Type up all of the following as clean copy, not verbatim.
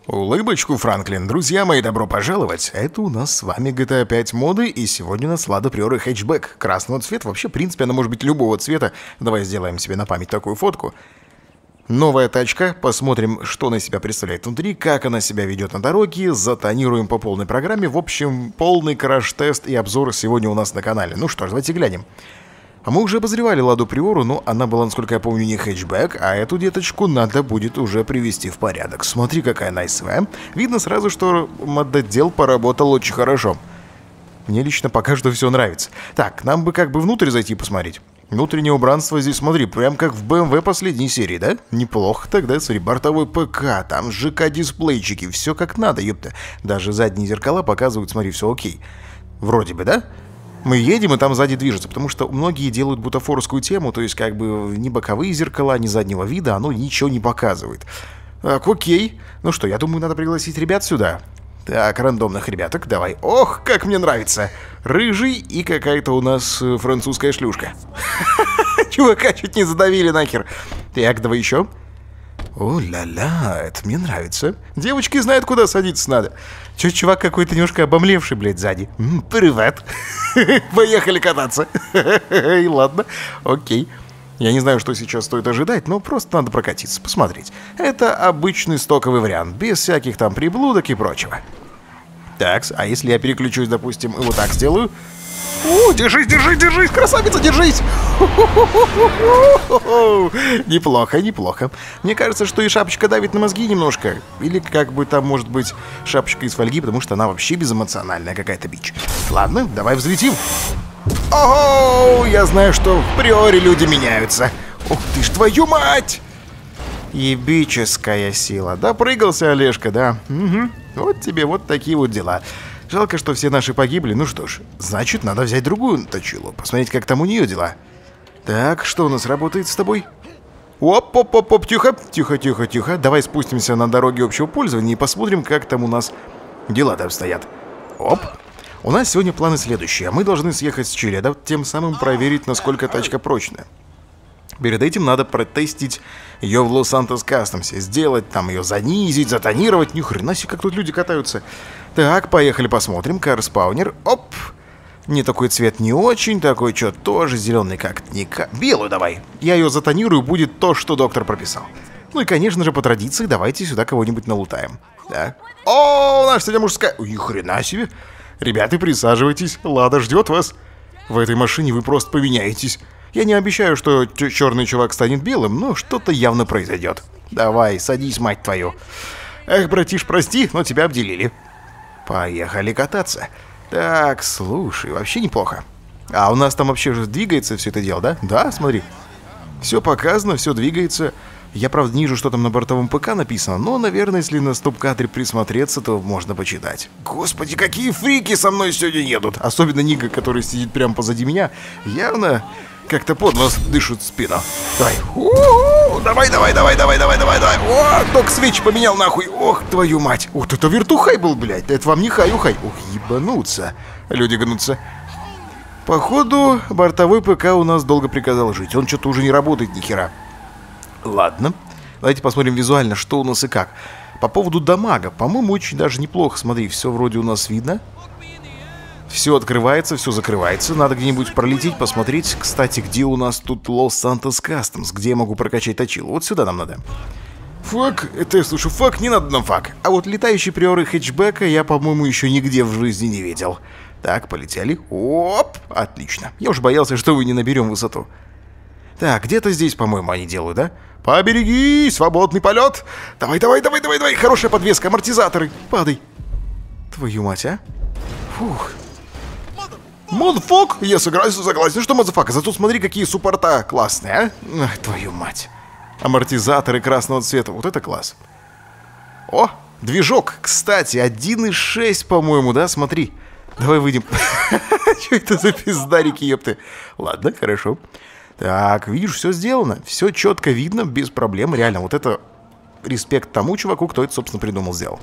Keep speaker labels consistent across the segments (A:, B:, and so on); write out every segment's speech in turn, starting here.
A: Улыбочку, Франклин. Друзья мои, добро пожаловать. Это у нас с вами GTA 5 моды, и сегодня у нас Lada Priora хэтчбэк красного цвета. Вообще, в принципе, она может быть любого цвета. Давай сделаем себе на память такую фотку. Новая тачка. Посмотрим, что она себя представляет внутри, как она себя ведет на дороге. Затонируем по полной программе. В общем, полный краш-тест и обзор сегодня у нас на канале. Ну что ж, давайте глянем. А мы уже обозревали Ладу Приору, но она была, насколько я помню, не хэтчбэк, а эту деточку надо будет уже привести в порядок. Смотри, какая найсовая. Видно сразу, что модотдел поработал очень хорошо. Мне лично пока что все нравится. Так, нам бы как бы внутрь зайти и посмотреть. Внутреннее убранство здесь, смотри, прям как в BMW последней серии, да? Неплохо тогда, смотри, бортовой ПК, там ЖК-дисплейчики, все как надо, ёпта. Даже задние зеркала показывают, смотри, все окей. Вроде бы, да? Мы едем, и там сзади движется, потому что многие делают бутафорскую тему, то есть как бы ни боковые зеркала, ни заднего вида, оно ничего не показывает. Так, окей. Ну что, я думаю, надо пригласить ребят сюда. Так, рандомных ребяток, давай. Ох, как мне нравится. Рыжий и какая-то у нас французская шлюшка. Чувака чуть не задавили нахер. Так, давай еще. О-ля-ля, это мне нравится. Девочки знают, куда садиться надо. Чё, чувак какой-то немножко обомлевший, блядь, сзади. Привет. Поехали кататься. И ладно, окей. Я не знаю, что сейчас стоит ожидать, но просто надо прокатиться, посмотреть. Это обычный стоковый вариант, без всяких там приблудок и прочего. Так, а если я переключусь, допустим, и вот так сделаю? Держись, держись, держись, красавица, держись! Неплохо, неплохо. Мне кажется, что и шапочка давит на мозги немножко. Или как бы там может быть шапочка из фольги, потому что она вообще безэмоциональная какая-то бич. Ладно, давай взлетим. Ого, я знаю, что в Приоре люди меняются. Ух ты ж, твою мать! Ебическая сила. Допрыгался Олежка, да? Угу. Вот тебе вот такие вот дела. Жалко, что все наши погибли. Ну что ж, значит, надо взять другую точилу. Посмотреть, как там у нее дела. Так, что у нас работает с тобой? Оп-оп-оп-оп, тихо, тихо, тихо, тихо. Давай спустимся на дороге общего пользования и посмотрим, как там у нас дела-то обстоят. Оп. У нас сегодня планы следующие. Мы должны съехать с Челеда, тем самым проверить, насколько тачка прочная. Перед этим надо протестить ее в Лос-Сантос Кастомсе. Сделать там ее, занизить, затонировать. Ни хрена себе, как тут люди катаются. Так, поехали посмотрим. Карспаунер. Оп. Не такой цвет не очень. Такой что тоже зеленый как-то не... Белую давай. Я ее затонирую, будет то, что доктор прописал. Ну и, конечно же, по традиции, давайте сюда кого-нибудь налутаем. Так. О, у нас сегодня мужская... Ни хрена себе. Ребята, присаживайтесь. Лада ждет вас. В этой машине вы просто поменяетесь. Я не обещаю, что черный чувак станет белым, но что-то явно произойдет. Давай, садись, мать твою. Эх, братиш, прости, но тебя обделили. Поехали кататься. Так, слушай, вообще неплохо. А у нас там вообще же двигается все это дело, да? Да, смотри. Все показано, все двигается. Я, правда, не вижу, что там на бортовом ПК написано, но, наверное, если на стоп-кадре присмотреться, то можно почитать. Господи, какие фрики со мной сегодня едут. Особенно Нига, который сидит прямо позади меня. Явно... как-то под нос дышит в спину. Давай. Давай, давай, давай, давай, давай, давай, давай. О, только свечи поменял нахуй. Ох, твою мать. Вот это вертухай был, блядь. Это вам не хай-ухай. Ух, ебануться. Люди гнутся. Походу, бортовой ПК у нас долго приказал жить. Он что-то уже не работает ни хера. Ладно. Давайте посмотрим визуально, что у нас и как. По поводу дамага. По-моему, очень даже неплохо. Смотри, все вроде у нас видно. Все открывается, все закрывается. Надо где-нибудь пролететь, посмотреть. Кстати, где у нас тут Лос-Сантос Кастомс? Где я могу прокачать точилу? Вот сюда нам надо. Фак, это я слышу, фак, не надо нам фак. А вот летающие Приоры хэтчбэка я, по-моему, еще нигде в жизни не видел. Так, полетели. Оп, отлично. Я уж боялся, что мы не наберем высоту. Так, где-то здесь, по-моему, они делают, да? Побереги, свободный полет. Давай, давай, давай, давай, давай. Хорошая подвеска, амортизаторы. Падай. Твою мать, а? Фух. Модфок? Я согласен, что мазафак. Зато смотри, какие суппорта классные, а? Ах, твою мать. Амортизаторы красного цвета. Вот это класс. О, движок. Кстати, 1.6, по-моему, да? Смотри. Давай выйдем. Что это за пиздарики, ёпты? Ладно, хорошо. Так, видишь, все сделано. Все четко видно, без проблем. Реально, вот это респект тому чуваку, кто это, собственно, придумал, сделал.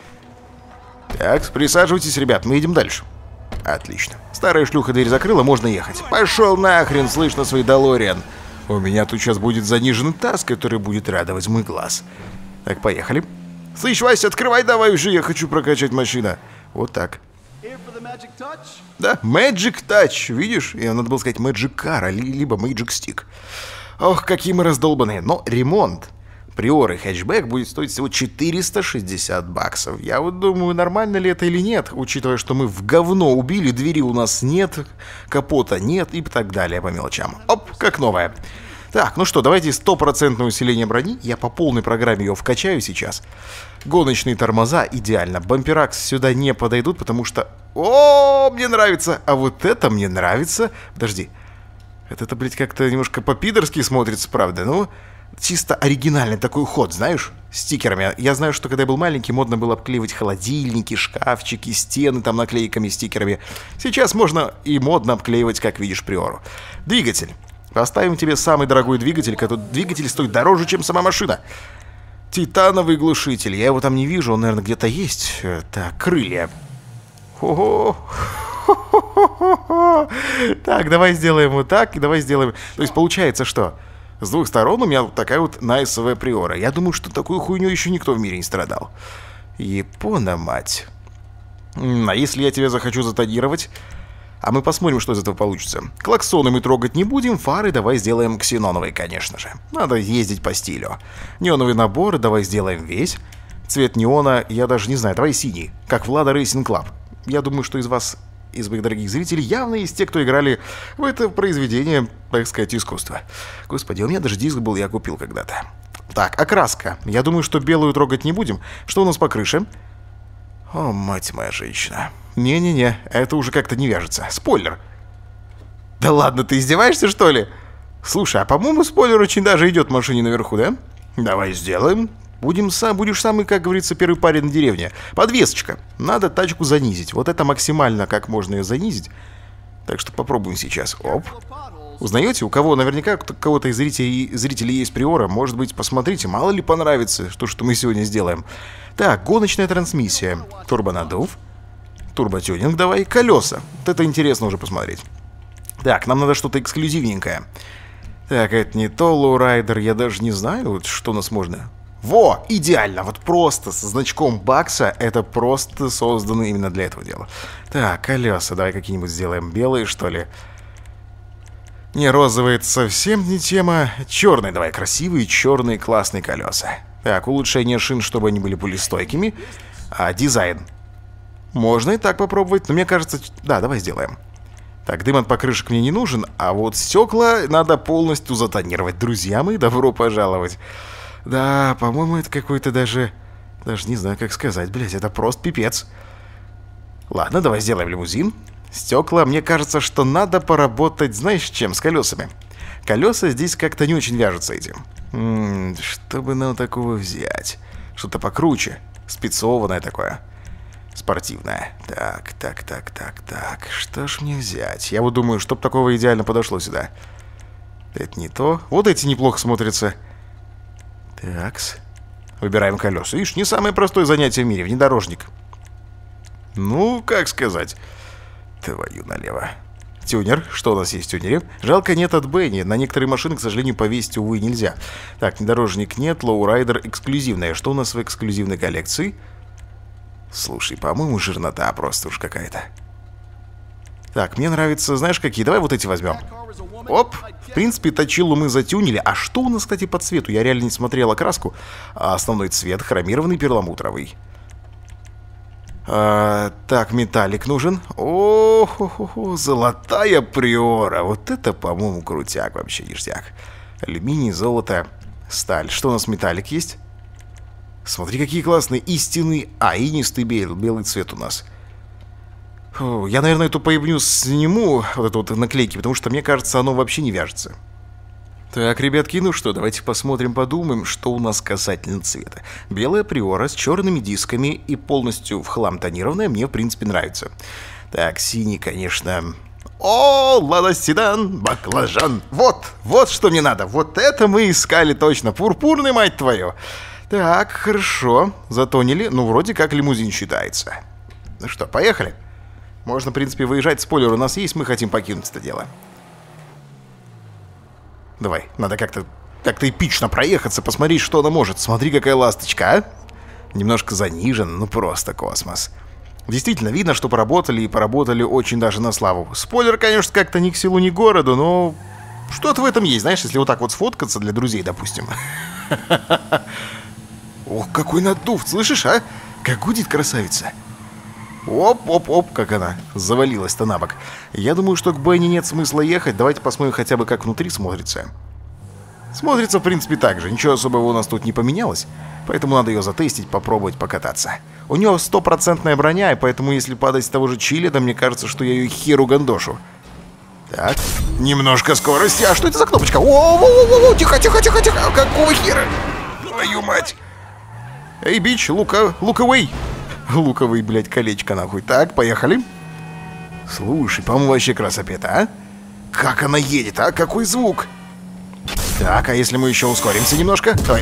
A: Так, присаживайтесь, ребят, мы едем дальше. Отлично. Старая шлюха дверь закрыла, можно ехать. Пошел нахрен, слышно, свой Долориан. У меня тут сейчас будет заниженный таз, который будет радовать мой глаз. Так, поехали. Слышь, Вася, открывай давай уже, я хочу прокачать машину. Вот так. Да, Magic Touch, видишь? И надо было сказать Magic Car, либо Magic Stick. Ох, какие мы раздолбанные. Но ремонт Приоры хэтчбэк будет стоить всего 460 баксов. Я вот думаю, нормально ли это или нет, учитывая, что мы в говно убили, двери у нас нет, капота нет и так далее по мелочам. Оп, как новая. Так, ну что, давайте 100% усиление брони. Я по полной программе ее вкачаю сейчас. Гоночные тормоза идеально. Бамперакс сюда не подойдут, потому что... О, мне нравится. А вот это мне нравится. Подожди. Это, блядь, как-то немножко по-пидорски смотрится, правда. Ну, чисто оригинальный такой ход, знаешь, стикерами. Я знаю, что когда я был маленький, модно было обклеивать холодильники, шкафчики, стены там наклейками, стикерами. Сейчас можно и модно обклеивать, как видишь, Приору. Двигатель. Поставим тебе самый дорогой двигатель, который двигатель стоит дороже, чем сама машина. Титановый глушитель. Я его там не вижу, он, наверное, где-то есть. Так, крылья. Ого. Так, давай сделаем вот так, и давай сделаем... То есть получается, что с двух сторон у меня вот такая вот найсовая Приора. Я думаю, что такую хуйню еще никто в мире не страдал. Япона, мать. А если я тебя захочу затонировать... А мы посмотрим, что из этого получится. Клаксоны мы трогать не будем, фары давай сделаем ксеноновые, конечно же. Надо ездить по стилю. Неоновый набор давай сделаем весь. Цвет неона, я даже не знаю, давай синий, как в Lada Racing Club. Я думаю, что из вас, из моих дорогих зрителей, явно есть те, кто играли в это произведение, так сказать, искусства. Господи, у меня даже диск был, я купил когда-то. Так, окраска. Я думаю, что белую трогать не будем. Что у нас по крыше? О, мать моя женщина. Не-не-не, это уже как-то не вяжется. Спойлер. Да ладно, ты издеваешься, что ли? Слушай, а по-моему, спойлер очень даже идет в машине наверху, да? Давай сделаем. Будешь самый, как говорится, первый парень на деревне. Подвесочка. Надо тачку занизить. Вот это максимально, как можно ее занизить. Так что попробуем сейчас. Оп. Узнаете? У кого наверняка у кого-то из зрителей есть Приора. Может быть, посмотрите, мало ли понравится, что мы сегодня сделаем. Так, гоночная трансмиссия. Турбонаддув. Турботюнинг давай. Колеса. Вот это интересно уже посмотреть. Так, нам надо что-то эксклюзивненькое. Так, это не то, лоурайдер. Я даже не знаю, вот что у нас можно... Во! Идеально! Вот просто со значком бакса. Это просто создано именно для этого дела. Так, колеса. Давай какие-нибудь сделаем. Белые, что ли? Не, розовые это совсем не тема. Черные давай. Красивые черные классные колеса. Так, улучшение шин, чтобы они были пулестойкими. А дизайн. Можно и так попробовать, но мне кажется... Да, давай сделаем. Так, дым от покрышек мне не нужен, а вот стекла надо полностью затонировать. Друзья мои, добро пожаловать. Да, по-моему, это какой-то даже не знаю, как сказать, блять, это просто пипец. Ладно, давай сделаем лимузин. Стекла, мне кажется, что надо поработать, знаешь, чем? С колесами. Колеса здесь как-то не очень вяжутся этим. Что бы нам такого взять? Что-то покруче, спецованное такое. Спортивная. Так. Что ж мне взять? Я вот думаю, чтоб такого идеально подошло сюда. Это не то. Вот эти неплохо смотрятся. Такс. Выбираем колеса. Видишь, не самое простое занятие в мире. Внедорожник. Ну, как сказать. Твою налево. Тюнер. Что у нас есть в тюнере? Жалко, нет от Бенни. На некоторые машины, к сожалению, повесить, увы, нельзя. Так, внедорожник нет. Лоурайдер эксклюзивная. Что у нас в эксклюзивной коллекции? Слушай, по-моему, жирнота просто уж какая-то. Так, мне нравится, знаешь, какие? Давай вот эти возьмем. Оп! В принципе, точилу мы затюнили. А что у нас, кстати, по цвету? Я реально не смотрел окраску. Основной цвет хромированный перламутровый. Так, металлик нужен. О-хо-хо-хо, золотая Приора. Вот это, по-моему, крутяк вообще, ништяк. Алюминий, золото, сталь. Что у нас металлик есть? Смотри, какие классные истинные... инистый белый цвет у нас. Фу, я, наверное, эту поебню сниму, вот эту вот наклейки, потому что, мне кажется, оно вообще не вяжется. Так, ребятки, ну что, давайте посмотрим, подумаем, что у нас касательно цвета. Белая Приора с черными дисками и полностью в хлам тонированная мне, в принципе, нравится. Так, синий, конечно... О, Лада Седан, баклажан. Вот что мне надо. Вот это мы искали точно. Пурпурный, мать твою. Так, хорошо. Затонили. Ну, вроде как лимузин считается. Ну что, поехали. Можно, в принципе, выезжать. Спойлер у нас есть, мы хотим покинуть это дело. Давай, надо как-то эпично проехаться, посмотреть, что она может. Смотри, какая ласточка, а? немножко занижен, ну просто космос. Действительно, видно, что поработали и поработали очень даже на славу. Спойлер, конечно, как-то ни к селу, ни к городу, но что-то в этом есть, знаешь, если вот так вот сфоткаться для друзей, допустим. Ох, какой надув, слышишь, а? Как гудит красавица. Оп-оп-оп, как она завалилась-то на бок. Я думаю, что к Бенни нет смысла ехать. Давайте посмотрим хотя бы, как внутри смотрится. Смотрится, в принципе, так же. Ничего особого у нас тут не поменялось. Поэтому надо ее затестить, попробовать покататься. У нее 100% броня, и поэтому, если падать с того же Чили, то мне кажется, что я ее херу гандошу. Так, немножко скорости. А что это за кнопочка? О-о-о-о-о, тихо-тихо-тихо-тихо. Какого хера? Твою мать. Эй, бич, луковый. Луковый, блядь, колечко, нахуй. Так, поехали. Слушай, по-моему, вообще красопета, а? Как она едет, а? Какой звук? Так, а если мы еще ускоримся немножко? Давай.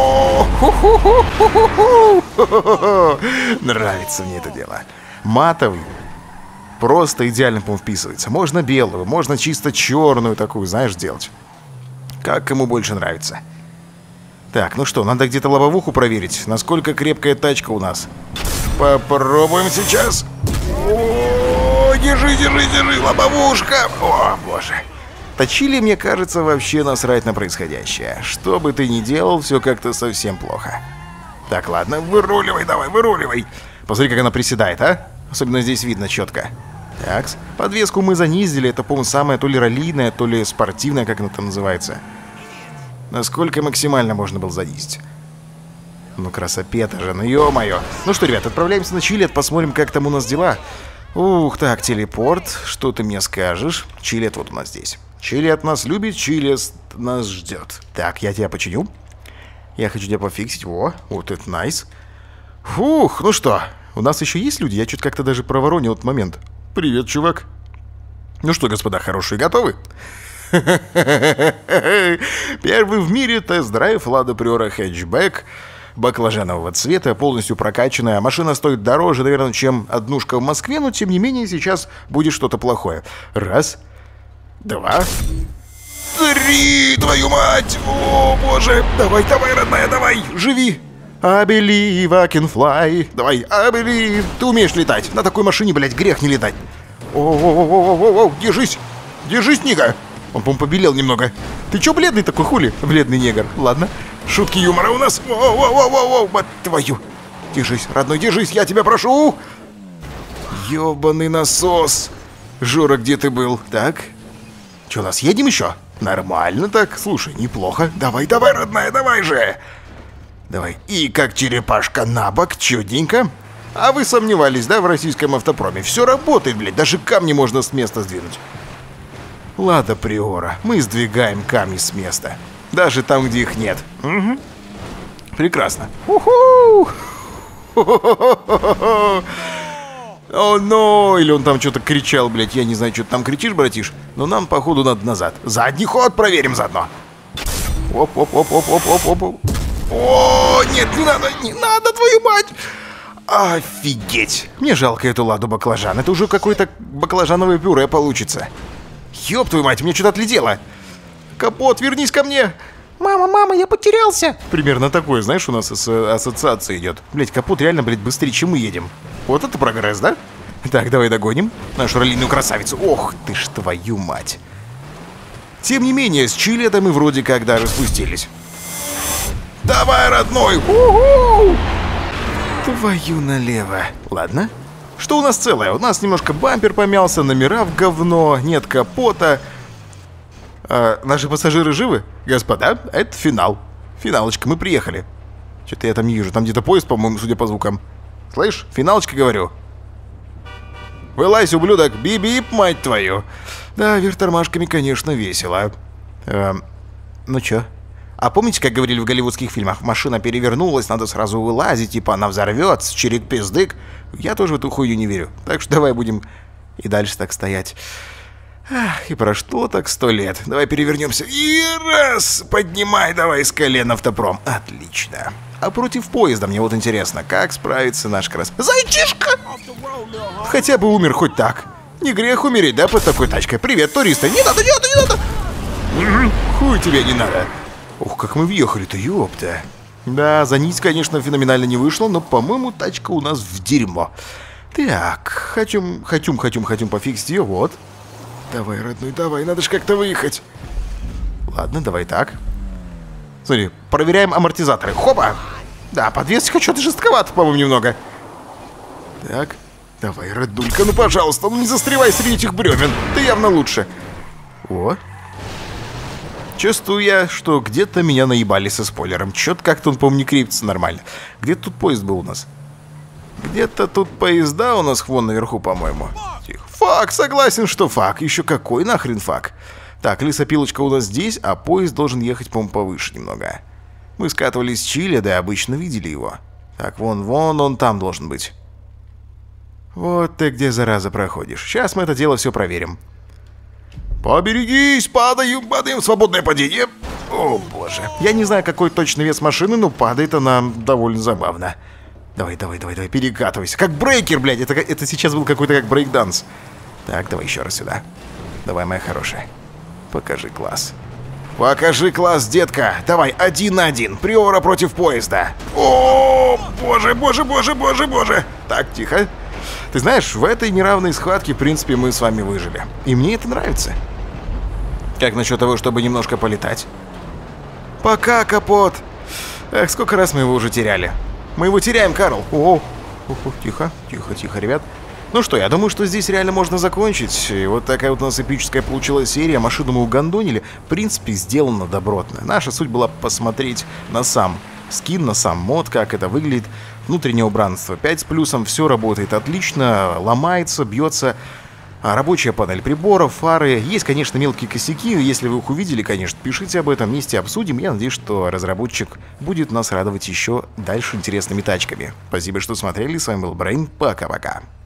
A: Нравится мне это дело. Матовый. Просто идеально, по-моему, вписывается. Можно белую, можно чисто черную такую, знаешь, делать. Как кому больше нравится. Так, ну что, надо где-то лобовуху проверить, насколько крепкая тачка у нас. Попробуем сейчас. О, держи, лобовушка. О, боже. Точили, мне кажется, вообще насрать на происходящее. Что бы ты ни делал, все как-то совсем плохо. Так, ладно, выруливай, давай, выруливай. Посмотри, как она приседает, а? Особенно здесь видно четко. Так, подвеску мы занизили. Это, по-моему, самая то ли раллийная, то ли спортивная, как она там называется. Насколько максимально можно было занизить. Ну, красопета же, ну ё-моё. Ну что, ребят, отправляемся на Чилет, посмотрим, как там у нас дела. Ух, так, телепорт. Что ты мне скажешь? Чилет вот у нас здесь. Чилет нас любит, Чилет нас ждет. Так, я тебя починю. Я хочу тебя пофиксить. Во, вот это найс. Фух, ну что, у нас еще есть люди? Я чуть как-то даже проворонил этот момент. Привет, чувак. Ну что, господа, хорошие, готовы? Первый в мире тест-драйв Лада Приора хэтчбэк баклажанового цвета, полностью прокачанная. Машина стоит дороже, наверное, чем однушка в Москве, но тем не менее сейчас будет что-то плохое. Раз, два, три, твою мать! О, боже! Давай, родная, давай, живи! I believe I can fly. Давай, I believe. Ты умеешь летать. На такой машине, блядь, грех не летать. О-о-о-о-о-о, держись! Держись, Ника! Он, по-моему, побелел немного. Ты чё бледный такой, хули? Бледный негр. Ладно. Шутки юмора у нас. Воу-воу-воу-воу, мать твою. Держись, родной, держись, я тебя прошу. Ёбаный насос. Жора, где ты был? Так. Чё, нас едем еще? Нормально так. Слушай, неплохо. Давай, родная, давай же. Давай. И как черепашка на бок, чудненько. А вы сомневались, да, в российском автопроме? Все работает, блядь. Даже камни можно с места сдвинуть. Лада Приора. Мы сдвигаем камни с места. Даже там, где их нет. Угу. Прекрасно. Уху! О, но! Или он там что-то кричал, блядь. Я не знаю, что ты там кричишь, братиш. Но нам, походу, надо назад. Задний ход проверим заодно. Оп-оп-оп-оп-оп-оп-оп. О, нет, не надо, твою мать! Офигеть! Мне жалко эту Ладу баклажан. Это уже какое-то баклажановое пюре получится. Ёб твою мать, мне что-то отлетело. Капот, вернись ко мне. Мама, я потерялся. Примерно такое, знаешь, у нас ассоциация идет. Блять, капот реально, блядь, быстрее, чем мы едем. Вот это прогресс, да? Так, давай догоним нашу раллийную красавицу. Ох ты ж твою мать. Тем не менее, с Чилетом мы вроде как даже спустились. Давай, родной! У-ху! Твою налево. Ладно. Что у нас целое? У нас немножко бампер помялся, номера в говно, нет капота. Наши пассажиры живы? Господа, это финал. Финалочка, мы приехали. Что-то я там не вижу. Там где-то поезд, по-моему, судя по звукам. Слышь, финалочка, говорю. Вылазь, ублюдок, бип-бип, мать твою. Да, вверх тормашками, конечно, весело. Ну чё? А помните, как говорили в голливудских фильмах? Машина перевернулась, надо сразу вылазить, типа она взорвется, чирик-пиздык. Я тоже в эту хуйню не верю. Так что давай будем и дальше так стоять. Ах, и прошло так 100 лет. Давай перевернемся. И раз! Поднимай давай с колен автопром. Отлично. А против поезда мне вот интересно, как справится наш Зайчишка! Хотя бы умер хоть так. Не грех умереть, да, под такой тачкой? Привет, туристы. Не надо, не надо, не надо. Хуй тебе не надо. Ух, как мы въехали-то, ёпта. Да, за нить, конечно, феноменально не вышло, но, по-моему, тачка у нас в дерьмо. Так, хотим пофиксить ее, вот. Давай, родной, давай, надо же как-то выехать. Ладно, давай так. Смотри, проверяем амортизаторы. Хопа! Да, подвесочка что-то жестковато, по-моему, немного. Так, давай, родулька, ну, пожалуйста, ну не застревай среди этих бревен. Ты явно лучше. О. Чувствую я, что где-то меня наебали со спойлером. Чё-то как-то он, по-моему, не крепится нормально. Где тут поезд был у нас? Где-то тут поезда у нас вон наверху, по-моему. Тихо. Фак, согласен, что фак. Еще какой нахрен фак? Так, лесопилочка у нас здесь, а поезд должен ехать, по-моему, повыше немного. Мы скатывались с Чили, да, обычно видели его. Так, вон он там должен быть. Вот ты где, зараза, проходишь. Сейчас мы это дело все проверим. Поберегись, падаем, свободное падение. О, боже. Я не знаю, какой точно вес машины, но падает она довольно забавно. Давай, перекатывайся. Как брейкер, блядь. Это сейчас был какой-то как брейкданс. Так, давай еще раз сюда. Давай, моя хорошая. Покажи класс. Покажи класс, детка. Давай, 1 на 1. Приора против поезда. О, боже. Так, тихо. Ты знаешь, в этой неравной схватке, в принципе, мы с вами выжили. И мне это нравится. Как насчет того, чтобы немножко полетать? Пока, капот. Эх, сколько раз мы его уже теряли. Мы его теряем, Карл. О, тихо, ребят. Ну что, я думаю, что здесь реально можно закончить. И вот такая вот у нас эпическая получилась серия. Машину мы угандонили. В принципе, сделано добротно. Наша суть была посмотреть на сам скин, на сам мод, как это выглядит. Внутреннее убранство 5 с плюсом, все работает отлично, ломается, бьется. Рабочая панель приборов, фары. Есть, конечно, мелкие косяки. Если вы их увидели, конечно, пишите об этом, вместе обсудим. Я надеюсь, что разработчик будет нас радовать еще дальше интересными тачками. Спасибо, что смотрели. С вами был Брейн. Пока-пока.